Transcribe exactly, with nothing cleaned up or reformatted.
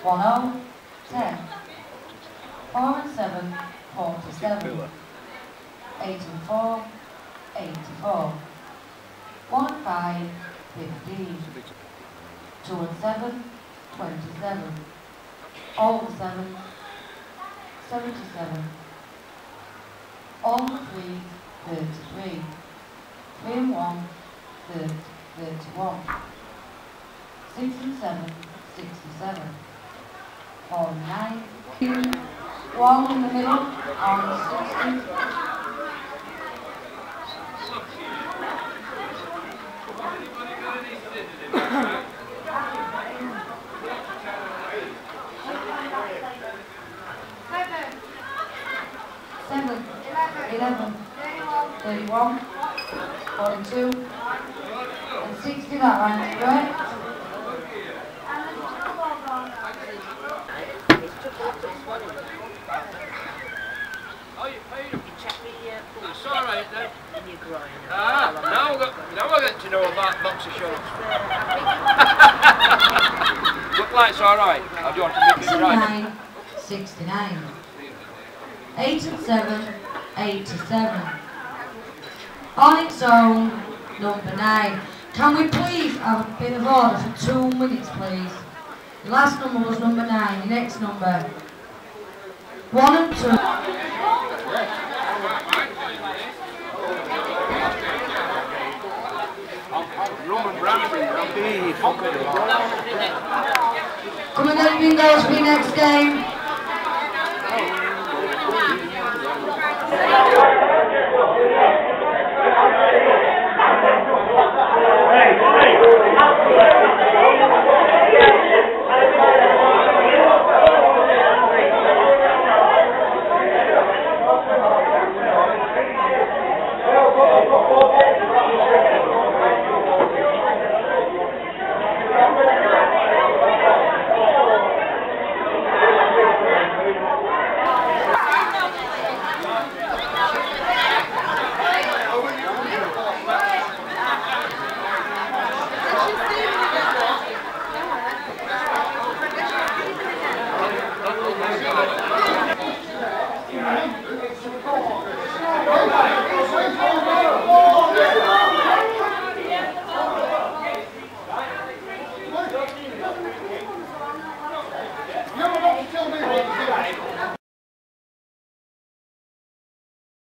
one oh, ten. four and seven, forty-seven. eight and four, eighty-four. one and five, fifteen. two and seven, twenty-seven. All the sevens, seventy-seven. All the threes, thirty-three. three and one, thirty, thirty-one. six and seven, sixty-seven. four and nine, one in the middle, on sixty. Seven, eleven, thirty-one, forty-two, and sixty that round, correct? It's alright then. Ah, now, got, now I get to know about boxer shorts. Look like it's alright. I do want to make it right. sixty-nine. eight and seven, eighty-seven. On its own, number nine. Can we please have a bit of order for two minutes, please? The last number was number nine, the next number. One and two. Come and get me those for your next game.